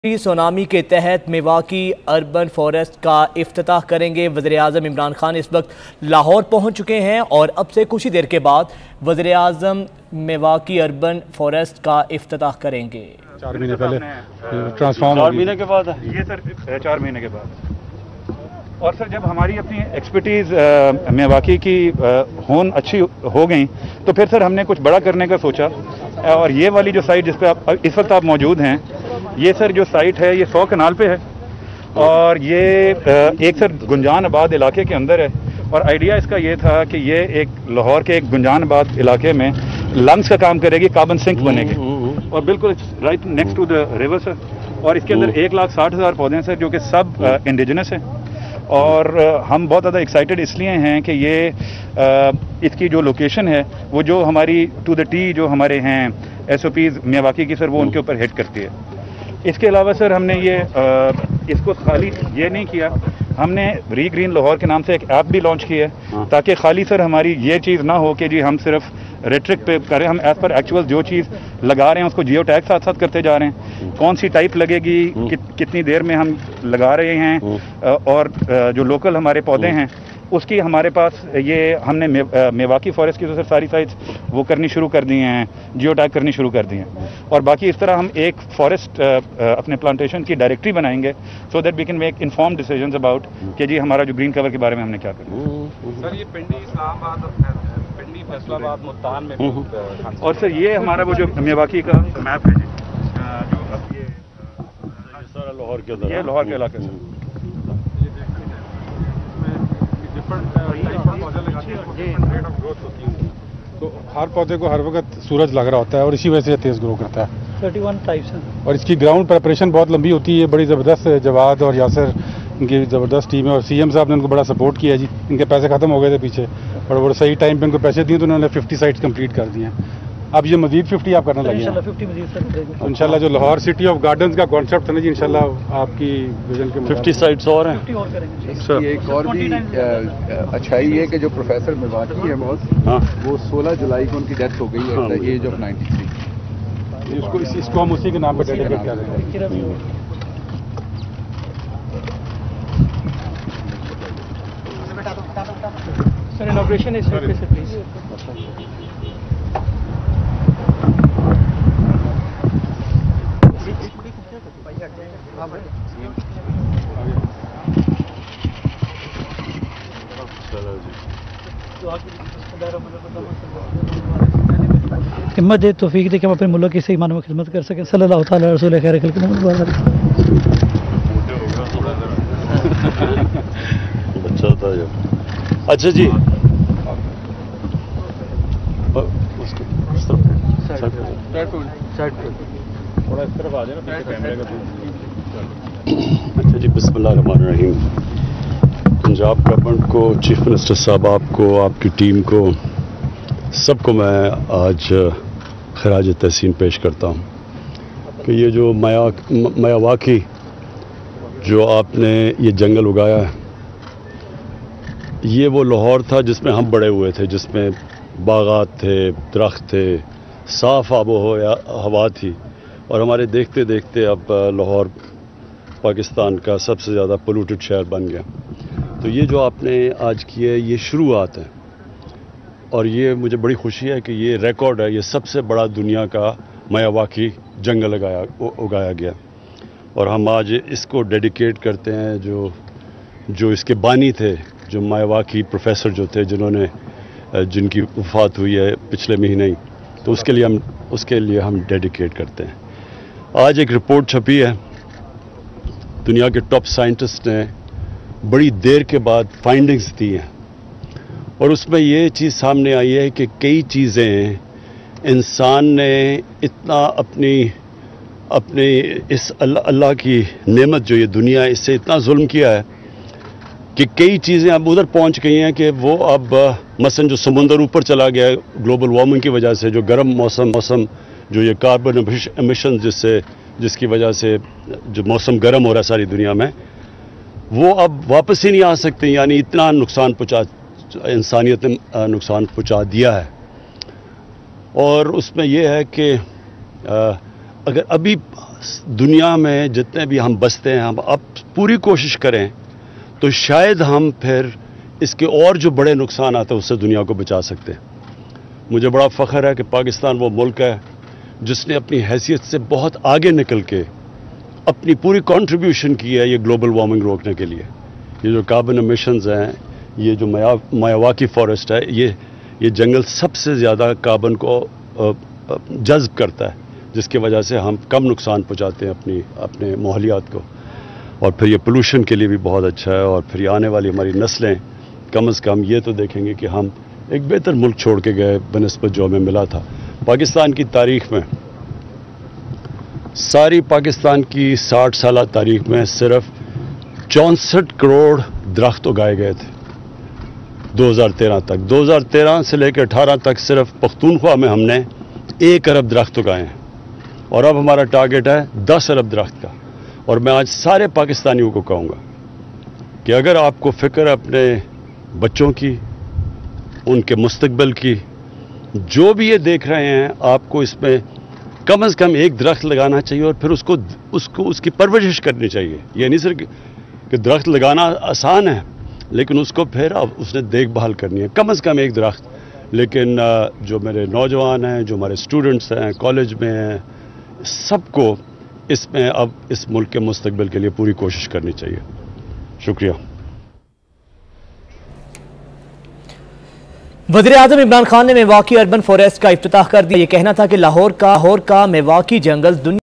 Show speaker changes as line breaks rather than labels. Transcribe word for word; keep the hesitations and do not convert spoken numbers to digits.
Tsunami کے تحت میواکی urban forest کا افتتاح کریں گے۔ وزیراعظم عمران خان اس وقت لاہور پہنچ چکے ہیں اور اب سے کچھ ہی دیر کے بعد وزیراعظم میواکی اربن فارسٹ کا افتتاح کریں گے۔
چار مہینے پہلے ٹرانسفارم
چار مہینے کے بعد یہ سر چار مہینے کے بعد اور سر جب ہماری اپنی ایکسپرٹیز میواکی کی ہون اچھی ہو گئیں تو پھر سر ہم نے کچھ بڑا کرنے کا سوچا اور یہ والی جو سائٹ جس پہ آپ اس وقت آپ موجود ہیں یہ سر جو سائٹ ہے یہ سو کنال پہ ہے اور یہ ایک سر گنجان آباد علاقے کے اندر ہے اور آئیڈیا اس کا یہ تھا کہ یہ ایک لاہور کے ایک گنجان آباد علاقے میں لنگس کا کام کرے گی، کاربن سنک بنے گی اور بالکل right next to the river sir, اور اس کے اندر ایک لاکھ ساٹھ ہزار پودے ہیں سر جو کہ سب انڈیجنس ہیں اور ہم بہت زیادہ ایکسائٹیڈ اس لیے ہیں کہ یہ اس کی جو لوکیشن ہے وہ جو ہماری ٹو دا ٹی جو ہمارے ہیں ایس او پیز میواکی کی سر وہ ان کے اوپر ہٹ کرتی ہے۔ اس کے علاوہ سر ہم نے یہ اس کو خالی یہ نہیں کیا، ہم نے ری گرین لاہور کے نام سے ایک ایپ بھی لانچ کی ہے تاکہ خالی سر ہماری یہ چیز نہ ہو کہ جی ہم صرف ریٹرک پہ کریں، ہم ایز پر ایکچوئل جو چیز لگا رہے ہیں اس کو جیو ٹیگ ساتھ ساتھ کرتے جا رہے ہیں، کون سی ٹائپ لگے گی، کتنی دیر میں ہم لگا رہے ہیں اور جو لوکل ہمارے پودے ہیں اس کی ہمارے پاس یہ ہم نے میواکی فارسٹ کی تو سر ساری سائٹس وہ کرنی شروع کر دی ہیں، جیو ٹیگ کرنی شروع کر دی ہیں اور باقی اس طرح ہم ایک فارسٹ اپنے پلانٹیشن کی ڈائریکٹری بنائیں گے so that we can make informed decisions about کہ جی ہمارا جو گرین کور کے بارے میں ہم نے کیا کرنا
سر۔ یہ پنڈی اسلام آباد پنڈی فیصلہ آباد ملتان میں
اور سر یہ ہمارا وہ جو میواکی کا میپ ہے جی جو اب یہ
سارا لاہور کے
یہ لاہور کے علاقے سے
تو ہر پودے کو ہر وقت سورج لگ رہا ہوتا ہے اور اسی وجہ سے تیز گرو کرتا ہے۔
تھرٹی ون ٹائپس ہیں
اور اس کی گراؤنڈ پریپریشن بہت لمبی ہوتی ہے، بڑی زبردست جواد اور یاسر ان کی زبردست ٹیم ہے اور سی ایم صاحب نے ان کو بڑا سپورٹ کیا جی، ان کے پیسے ختم ہو گئے تھے پیچھے اور وہ صحیح ٹائم پہ ان کو پیسے دیے تو انہوں نے ففٹی سائٹس کمپلیٹ کر دی ہیں، اب یہ مزید ففٹی آپ کرنے لگے ہیں ان شاء اللہ۔ جو لاہور سٹی آف گارڈنز کا کانسیپٹ ہے نا جی ان شاء اللہ آپ کی ویژن کے
ففٹی سائٹس اور ہیں۔
ایک اور بھی اچھائی ہے کہ جو پروفیسر میواکی ہے بہت وہ سولہ جولائی کو ان کی ڈیتھ ہو گئی ہے at the age of ninety three,
اس کو اس کو ہم اسی کے نام پہ ڈیڈیکیٹ کر رہے ہیں۔
سر انوگریشن اس وقت سے پلیز
ہمت دے، توفیق دے کہ ہم اپنے ملک کی صحیح معنوں میں خدمت کر سکیں۔ صلی اللہ تعالیٰ رسول خیر خلق محمد۔
اچھا جی اچھا جی بسم اللہ الرحمن الرحیم۔ پنجاب گورنمنٹ کو، چیف منسٹر صاحب آپ کو، آپ کی ٹیم کو، سب کو میں آج خراج تحسین پیش کرتا ہوں کہ یہ جو میاواکی جو آپ نے یہ جنگل اگایا ہے یہ وہ لاہور تھا جس میں ہم بڑے ہوئے تھے، جس میں باغات تھے، درخت تھے، صاف آب و ہوا تھی اور ہمارے دیکھتے دیکھتے اب لاہور پاکستان کا سب سے زیادہ پولوٹڈ شہر بن گیا۔ تو یہ جو آپ نے آج کی ہے یہ شروعات ہے اور یہ مجھے بڑی خوشی ہے کہ یہ ریکارڈ ہے، یہ سب سے بڑا دنیا کا میاواکی جنگل اگایا اگایا گیا اور ہم آج اس کو ڈیڈیکیٹ کرتے ہیں جو جو اس کے بانی تھے، جو میاواکی پروفیسر جو تھے جنہوں نے جن کی وفات ہوئی ہے پچھلے مہینے ہی، تو اس کے لیے ہم اس کے لیے ہم ڈیڈیکیٹ کرتے ہیں۔ آج ایک رپورٹ چھپی ہے، دنیا کے ٹاپ سائنٹسٹ نے بڑی دیر کے بعد فائنڈنگز دی ہیں اور اس میں یہ چیز سامنے آئی ہے کہ کئی چیزیں انسان نے اتنا اپنی اپنی اس اللہ اللہ کی نعمت جو یہ دنیا ہے اس سے اتنا ظلم کیا ہے کہ کئی چیزیں اب ادھر پہنچ گئی ہیں کہ وہ اب مثلا جو سمندر اوپر چلا گیا ہے گلوبل وارمنگ کی وجہ سے، جو گرم موسم موسم جو یہ کاربن ایمیشن جس سے جس کی وجہ سے جو موسم گرم ہو رہا ہے ساری دنیا میں، وہ اب واپس ہی نہیں آ سکتے، یعنی اتنا نقصان پہنچا انسانیت نے نقصان پہنچا دیا ہے اور اس میں یہ ہے کہ اگر ابھی दुनिया में जितने भी हम बसते हैं, हम अब पूरी कोशिश करें तो शायद हम फिर इसके और जो बड़े नुकसान आते हैं उससे दुनिया को बचा सकते हैं। मुझे बड़ा फ़ख्र है कि पाकिस्तान वो मुल्क है जिसने अपनी हैसियत से बहुत आगे निकल के अपनी पूरी कंट्रीब्यूशन की है ये ग्लोबल वार्मिंग रोकने के लिए। ये जो कार्बन एमिशंस हैं, ये जो माया मायावाकी फॉरेस्ट है, ये ये जंगल सबसे ज़्यादा कार्बन को जज्ब करता है, जिसकी वजह से हम कम नुकसान पहुंचाते हैं अपनी अपने माहौलियात को। और फिर ये पोल्यूशन के लिए भी बहुत अच्छा है। और फिर आने वाली हमारी नस्लें कम अज़ कम ये तो देखेंगे कि हम एक बेहतर मुल्क छोड़ के गए बनिस्बत जो हमें मिला था। पाकिस्तान की तारीख में, सारी पाकिस्तान की साठ साल तारीख में सिर्फ चौंसठ करोड़ दरख्त उगाए गए थे दो हज़ार तेरह तक। दो हज़ार तेरह से लेकर अठारह तक सिर्फ पख्तूनख्वा में हमने एक अरब दरख्त उगाए हैं और अब हमारा टारगेट है दस अरब दरख्त का। और मैं आज सारे पाकिस्तानियों को कहूँगा कि अगर आपको फ़िक्र है अपने बच्चों की, उनके मुस्तकबिल की, जो भी ये देख रहे हैं, आपको इसमें कम अज़ कम एक दरख्त लगाना चाहिए और फिर उसको उसको उसकी परवरिश करनी चाहिए। ये नहीं सिर्फ कि दरख्त लगाना आसान है, लेकिन उसको फिर अब उसने देखभाल करनी है, कम अज़ कम एक दरख्त। लेकिन जो मेरे नौजवान हैं, जो हमारे स्टूडेंट्स हैं, कॉलेज में हैं, सबको इसमें अब इस मुल्क के मुस्तकबिल के लिए पूरी कोशिश करनी चाहिए। शुक्रिया।
वज़ीर-ए-आज़म इमरान खान ने मेवाकी अर्बन फॉरेस्ट का इफ्तिताह कर दिया। ये कहना था कि लाहौर का लाहौर का मेवाकी जंगल दुनिया